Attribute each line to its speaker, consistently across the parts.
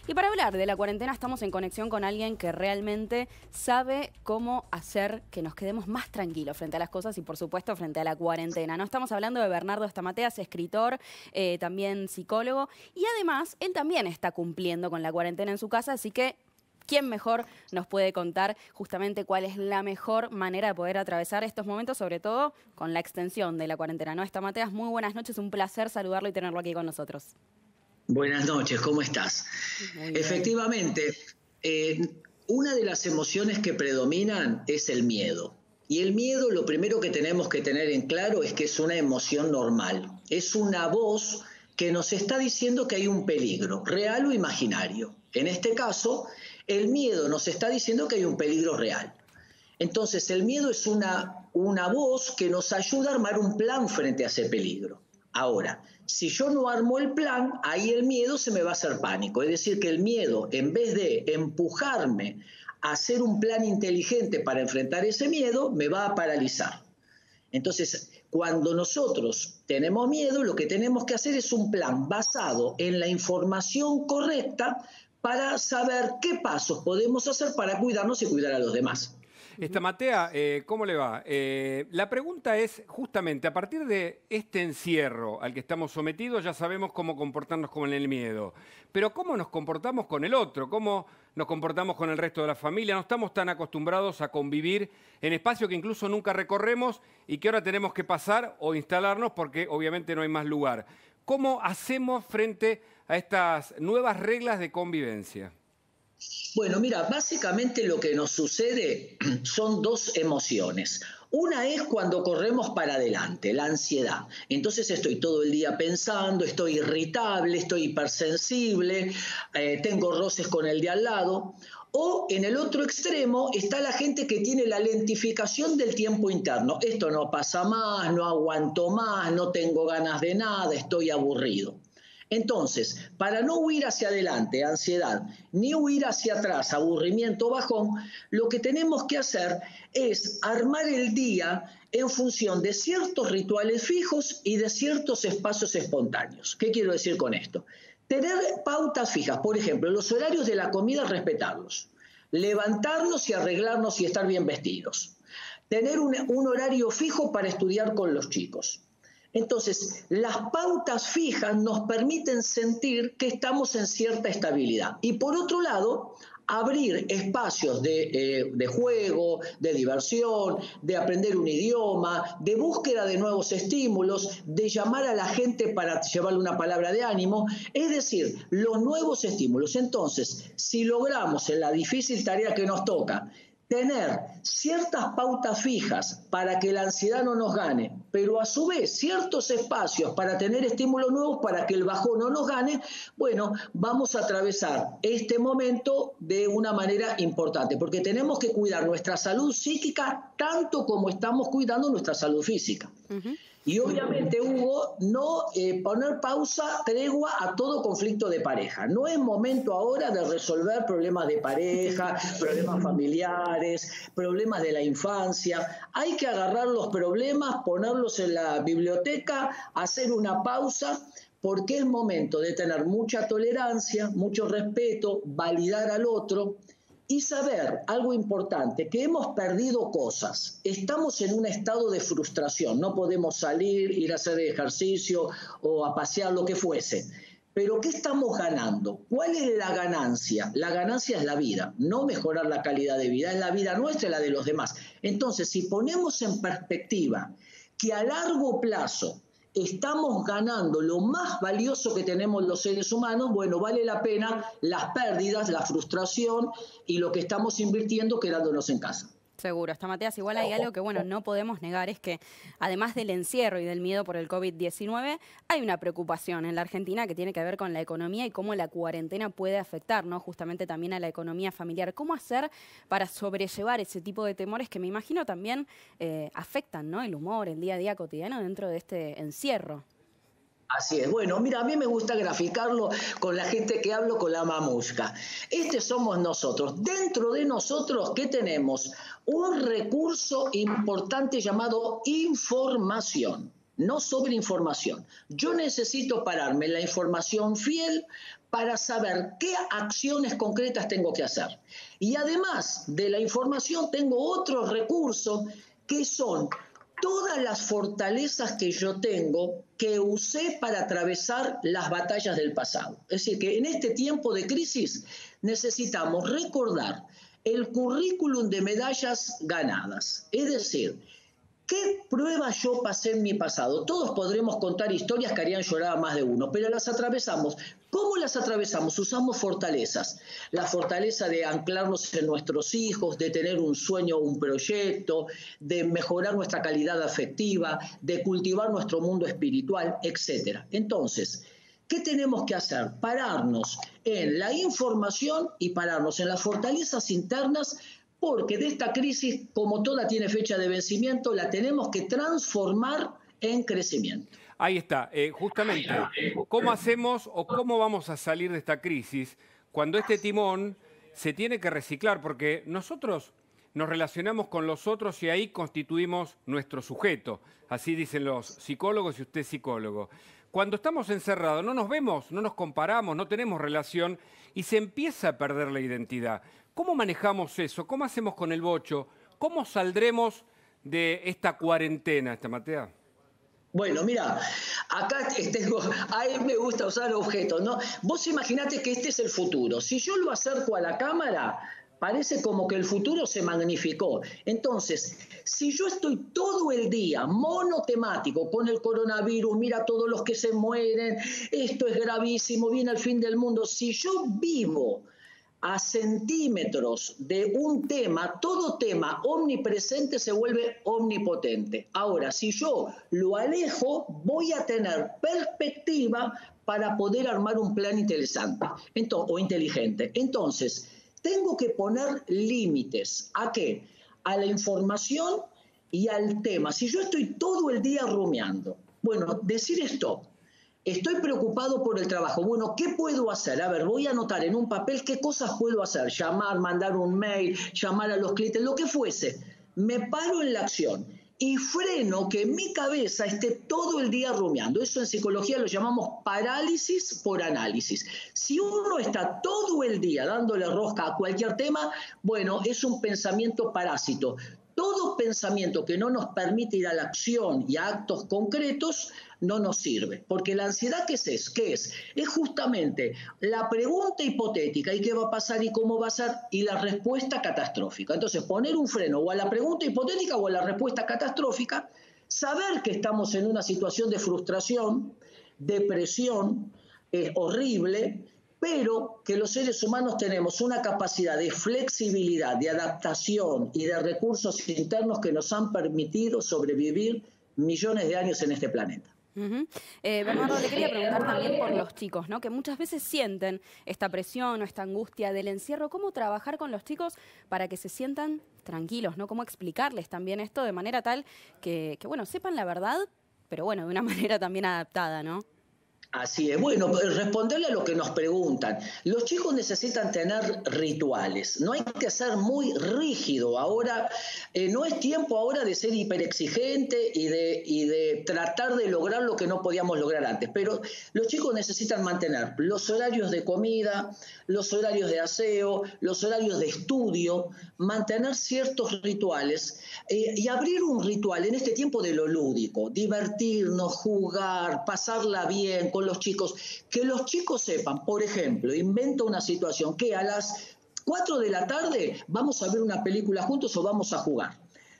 Speaker 1: Y para hablar de la cuarentena estamos en conexión con alguien que realmente sabe cómo hacer que nos quedemos más tranquilos frente a las cosas y por supuesto frente a la cuarentena. No estamos hablando de Bernardo Stamateas, escritor, también psicólogo, y además él también está cumpliendo con la cuarentena en su casa, así que ¿quién mejor nos puede contar justamente cuál es la mejor manera de poder atravesar estos momentos, sobre todo con la extensión de la cuarentena? ¿No? Stamateas, muy buenas noches, un placer saludarlo y tenerlo aquí con nosotros.
Speaker 2: Buenas noches, ¿cómo estás? Efectivamente, una de las emociones que predominan es el miedo. Y el miedo, lo primero que tenemos que tener en claro es que es una emoción normal. Es una voz que nos está diciendo que hay un peligro, real o imaginario. En este caso, el miedo nos está diciendo que hay un peligro real. Entonces, el miedo es una voz que nos ayuda a armar un plan frente a ese peligro. Ahora, si yo no armo el plan, ahí el miedo se me va a hacer pánico. Es decir, que el miedo, en vez de empujarme a hacer un plan inteligente para enfrentar ese miedo, me va a paralizar. Entonces, cuando nosotros tenemos miedo, lo que tenemos que hacer es un plan basado en la información correcta para saber qué pasos podemos hacer para cuidarnos y cuidar a los demás.
Speaker 3: Stamatea, ¿cómo le va? La pregunta es justamente, a partir de este encierro al que estamos sometidos, ya sabemos cómo comportarnos con el miedo, pero ¿cómo nos comportamos con el otro? ¿Cómo nos comportamos con el resto de la familia? No estamos tan acostumbrados a convivir en espacios que incluso nunca recorremos y que ahora tenemos que pasar o instalarnos porque obviamente no hay más lugar. ¿Cómo hacemos frente a estas nuevas reglas de convivencia?
Speaker 2: Bueno, mira, básicamente lo que nos sucede son dos emociones. Una es cuando corremos para adelante, la ansiedad. Entonces estoy todo el día pensando, estoy irritable, estoy hipersensible, tengo roces con el de al lado. O en el otro extremo está la gente que tiene la lentificación del tiempo interno. Esto no pasa más, no aguanto más, no tengo ganas de nada, estoy aburrido. Entonces, para no huir hacia adelante, ansiedad, ni huir hacia atrás, aburrimiento, bajón, lo que tenemos que hacer es armar el día en función de ciertos rituales fijos y de ciertos espacios espontáneos. ¿Qué quiero decir con esto? Tener pautas fijas, por ejemplo, los horarios de la comida, respetarlos. Levantarnos y arreglarnos y estar bien vestidos. Tener un horario fijo para estudiar con los chicos. Entonces, las pautas fijas nos permiten sentir que estamos en cierta estabilidad. Y por otro lado, abrir espacios de juego, de diversión, de aprender un idioma, de búsqueda de nuevos estímulos, de llamar a la gente para llevarle una palabra de ánimo, es decir, los nuevos estímulos. Entonces, si logramos en la difícil tarea que nos toca, tener ciertas pautas fijas para que la ansiedad no nos gane, pero a su vez ciertos espacios para tener estímulos nuevos para que el bajón no nos gane, bueno, vamos a atravesar este momento de una manera importante, porque tenemos que cuidar nuestra salud psíquica tanto como estamos cuidando nuestra salud física. Y obviamente, Hugo, no poner pausa, tregua a todo conflicto de pareja. No es momento ahora de resolver problemas de pareja, problemas familiares, problemas de la infancia. Hay que agarrar los problemas, ponerlos en la biblioteca, hacer una pausa, porque es momento de tener mucha tolerancia, mucho respeto, validar al otro. Y saber algo importante, que hemos perdido cosas, estamos en un estado de frustración, no podemos salir, ir a hacer ejercicio o a pasear, lo que fuese. Pero ¿qué estamos ganando? ¿Cuál es la ganancia? La ganancia es la vida, no mejorar la calidad de vida, es la vida nuestra y la de los demás. Entonces, si ponemos en perspectiva que a largo plazo estamos ganando lo más valioso que tenemos los seres humanos, bueno, vale la pena las pérdidas, la frustración y lo que estamos invirtiendo quedándonos en casa.
Speaker 1: Seguro, Stamateas, igual hay algo que, bueno, no podemos negar, es que además del encierro y del miedo por el COVID-19, hay una preocupación en la Argentina que tiene que ver con la economía y cómo la cuarentena puede afectar, ¿no? Justamente también a la economía familiar. ¿Cómo hacer para sobrellevar ese tipo de temores que me imagino también afectan, ¿no? El humor, el día a día cotidiano dentro de este encierro?
Speaker 2: Así es. Bueno, mira, a mí me gusta graficarlo con la gente que hablo, con la mamushka. Este somos nosotros. Dentro de nosotros, ¿qué tenemos? Un recurso importante llamado información. no sobreinformación. Yo necesito pararme en la información fiel para saber qué acciones concretas tengo que hacer. Y además de la información tengo otros recursos que son todas las fortalezas que yo tengo que usé para atravesar las batallas del pasado. Es decir, que en este tiempo de crisis necesitamos recordar el currículum de medallas ganadas. Es decir, ¿qué pruebas yo pasé en mi pasado? Todos podremos contar historias que harían llorar a más de uno, pero las atravesamos. ¿Cómo las atravesamos? Usamos fortalezas. La fortaleza de anclarnos en nuestros hijos, de tener un sueño, un proyecto, de mejorar nuestra calidad afectiva, de cultivar nuestro mundo espiritual, etc. Entonces, ¿qué tenemos que hacer? Pararnos en la información y pararnos en las fortalezas internas, porque de esta crisis, como toda tiene fecha de vencimiento, la tenemos que transformar en crecimiento.
Speaker 3: Ahí está, justamente, ¿cómo hacemos o cómo vamos a salir de esta crisis cuando este timón se tiene que reciclar? Porque nosotros nos relacionamos con los otros y ahí constituimos nuestro sujeto. Así dicen los psicólogos y usted es psicólogo. Cuando estamos encerrados no nos vemos, no nos comparamos, no tenemos relación y se empieza a perder la identidad. ¿Cómo manejamos eso? ¿Cómo hacemos con el bocho? ¿Cómo saldremos de esta cuarentena, Estamatea?
Speaker 2: Bueno, mira, acá tengo, a él me gusta usar objetos, ¿no? Vos imaginate que este es el futuro. Si yo lo acerco a la cámara, parece como que el futuro se magnificó. Entonces, si yo estoy todo el día monotemático con el coronavirus, mira todos los que se mueren, esto es gravísimo, viene el fin del mundo. Si yo vivo a centímetros de un tema, todo tema omnipresente se vuelve omnipotente. Ahora, si yo lo alejo, voy a tener perspectiva para poder armar un plan interesante o inteligente. Entonces, tengo que poner límites. ¿A qué? A la información y al tema. Si yo estoy todo el día rumiando, bueno, decir esto. Estoy preocupado por el trabajo. Bueno, ¿qué puedo hacer? A ver, voy a anotar en un papel qué cosas puedo hacer. Llamar, mandar un mail, llamar a los clientes, lo que fuese. Me paro en la acción y freno que mi cabeza esté todo el día rumiando. Eso en psicología lo llamamos parálisis por análisis. Si uno está todo el día dándole rosca a cualquier tema, bueno, es un pensamiento parásito. Todo pensamiento que no nos permite ir a la acción y a actos concretos no nos sirve. Porque la ansiedad, ¿qué es? ¿Qué es? Es justamente la pregunta hipotética, ¿y qué va a pasar y cómo va a ser? Y la respuesta catastrófica. Entonces, poner un freno o a la pregunta hipotética o a la respuesta catastrófica, saber que estamos en una situación de frustración, depresión, horrible, pero que los seres humanos tenemos una capacidad de flexibilidad, de adaptación y de recursos internos que nos han permitido sobrevivir millones de años en este planeta.
Speaker 1: Bernardo, le quería preguntar también por los chicos, ¿no? Que muchas veces sienten esta presión o esta angustia del encierro. ¿Cómo trabajar con los chicos para que se sientan tranquilos, ¿no? ¿Cómo explicarles también esto de manera tal que bueno, sepan la verdad, pero bueno, de una manera también adaptada, ¿no?
Speaker 2: Así es. Bueno, responderle a lo que nos preguntan. Los chicos necesitan tener rituales. No hay que ser muy rígido. Ahora, no es tiempo ahora de ser hiperexigente y de tratar de lograr lo que no podíamos lograr antes. Pero los chicos necesitan mantener los horarios de comida, los horarios de aseo, los horarios de estudio, mantener ciertos rituales y abrir un ritual en este tiempo de lo lúdico, divertirnos, jugar, pasarla bien con los chicos, que los chicos sepan, por ejemplo, inventa una situación que a las 4 de la tarde vamos a ver una película juntos o vamos a jugar.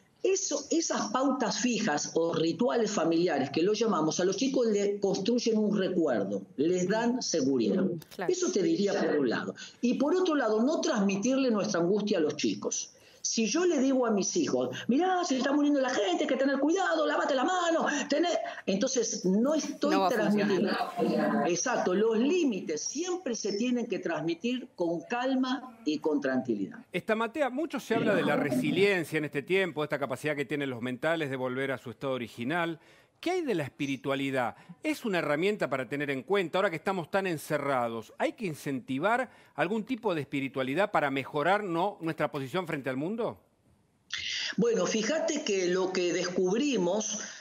Speaker 2: Esas pautas fijas o rituales familiares que lo llamamos, a los chicos le construyen un recuerdo, les dan seguridad. Claro. Eso te diría por un lado. Y por otro lado, no transmitirle nuestra angustia a los chicos. Si yo le digo a mis hijos, mirá, se está muriendo la gente, hay que tener cuidado, lávate la mano, entonces no estoy transmitiendo. Exacto, los límites siempre se tienen que transmitir con calma y con tranquilidad.
Speaker 3: Estamatea, mucho se habla de la resiliencia en este tiempo, esta capacidad que tienen los mentales de volver a su estado original. ¿Qué hay de la espiritualidad? ¿Es una herramienta para tener en cuenta ahora que estamos tan encerrados? ¿Hay que incentivar algún tipo de espiritualidad para mejorar nuestra posición frente al mundo?
Speaker 2: Bueno, fíjate que lo que descubrimos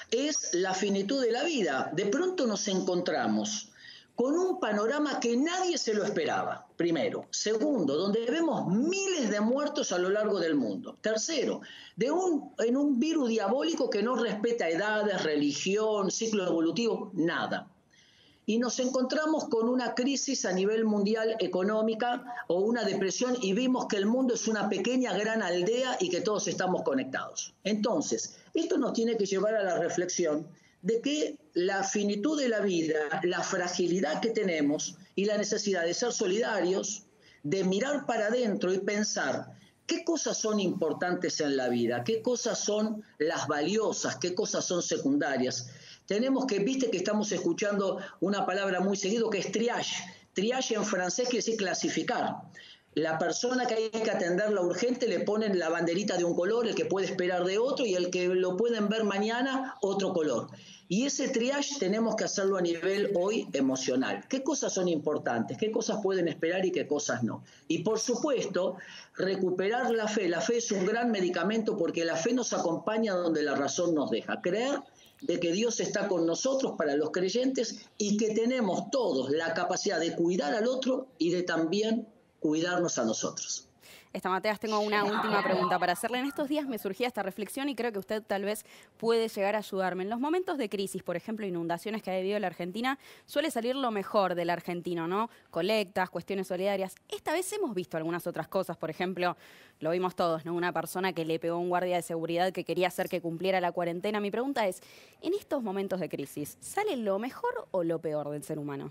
Speaker 2: es la finitud de la vida. De pronto nos encontramos con un panorama que nadie se lo esperaba, primero. Segundo, donde vemos miles de muertos a lo largo del mundo. Tercero, en un virus diabólico que no respeta edades, religión, ciclo evolutivo, nada. Y nos encontramos con una crisis a nivel mundial económica o una depresión y vimos que el mundo es una pequeña gran aldea y que todos estamos conectados. Entonces, esto nos tiene que llevar a la reflexión de que la finitud de la vida, la fragilidad que tenemos y la necesidad de ser solidarios, de mirar para adentro y pensar qué cosas son importantes en la vida, qué cosas son las valiosas, qué cosas son secundarias. Tenemos que, viste que estamos escuchando una palabra muy seguido que es triage. Triage en francés quiere decir clasificar. La persona que hay que atenderla urgente le ponen la banderita de un color, el que puede esperar de otro y el que lo pueden ver mañana otro color. Y ese triage tenemos que hacerlo a nivel hoy emocional. ¿Qué cosas son importantes? ¿Qué cosas pueden esperar y qué cosas no? Y por supuesto, recuperar la fe. La fe es un gran medicamento porque la fe nos acompaña donde la razón nos deja. Creer de que Dios está con nosotros para los creyentes y que tenemos todos la capacidad de cuidar al otro y de también cuidarnos a nosotros.
Speaker 1: Stamateas, tengo una última pregunta para hacerle. En estos días me surgía esta reflexión y creo que usted tal vez puede llegar a ayudarme. En los momentos de crisis, por ejemplo, inundaciones que ha vivido la Argentina, suele salir lo mejor del argentino, ¿no? Colectas, cuestiones solidarias. Esta vez hemos visto algunas otras cosas, por ejemplo, lo vimos todos, ¿no? Una persona que le pegó a un guardia de seguridad que quería hacer que cumpliera la cuarentena. Mi pregunta es, en estos momentos de crisis, ¿sale lo mejor o lo peor del ser humano?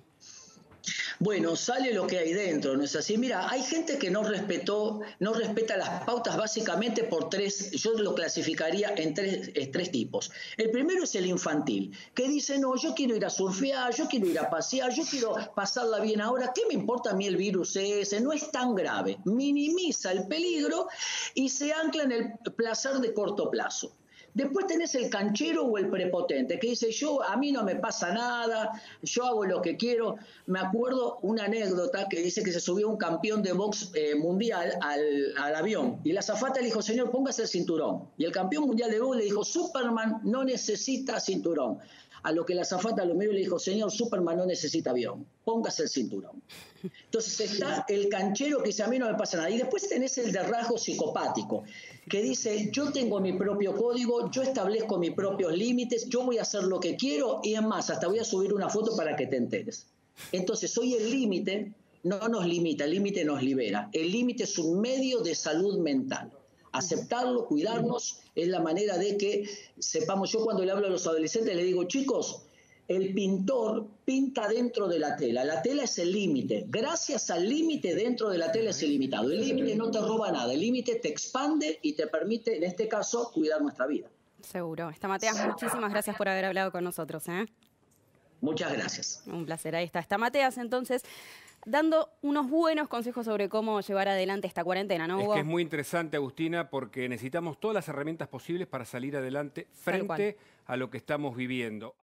Speaker 2: Bueno, sale lo que hay dentro, ¿no es así? Mira, hay gente que no respeta las pautas básicamente por tres, yo lo clasificaría en tres tipos. El primero es el infantil, que dice, no, yo quiero ir a surfear, yo quiero ir a pasear, yo quiero pasarla bien ahora, ¿qué me importa a mí el virus ese? No es tan grave, minimiza el peligro y se ancla en el placer de corto plazo. Después tenés el canchero o el prepotente, que dice, a mí no me pasa nada, yo hago lo que quiero. Me acuerdo una anécdota que dice que se subió un campeón de box mundial al avión, y la azafata le dijo, señor, póngase el cinturón. Y el campeón mundial de box le dijo, Superman no necesita cinturón. A lo que la azafata lo miró y le dijo, señor, Superman no necesita avión, póngase el cinturón. Entonces está el canchero que dice, a mí no me pasa nada. Y después tenés el de rasgo psicopático, que dice, yo tengo mi propio código, yo establezco mis propios límites, yo voy a hacer lo que quiero y es más, hasta voy a subir una foto para que te enteres. Entonces hoy el límite no nos limita, el límite nos libera. El límite es un medio de salud mental. Aceptarlo, cuidarnos, es la manera de que sepamos. Yo cuando le hablo a los adolescentes le digo, chicos, el pintor pinta dentro de la tela es el límite. Gracias al límite dentro de la tela es ilimitado. El límite no te roba nada, el límite te expande y te permite, en este caso, cuidar nuestra vida.
Speaker 1: Seguro. Stamateas, muchísimas gracias por haber hablado con nosotros.
Speaker 2: Muchas gracias.
Speaker 1: Un placer, ahí está Stamateas, entonces, dando unos buenos consejos sobre cómo llevar adelante esta cuarentena, ¿no, Hugo?
Speaker 3: Es que es muy interesante, Agustina, porque necesitamos todas las herramientas posibles para salir adelante frente a lo que estamos viviendo.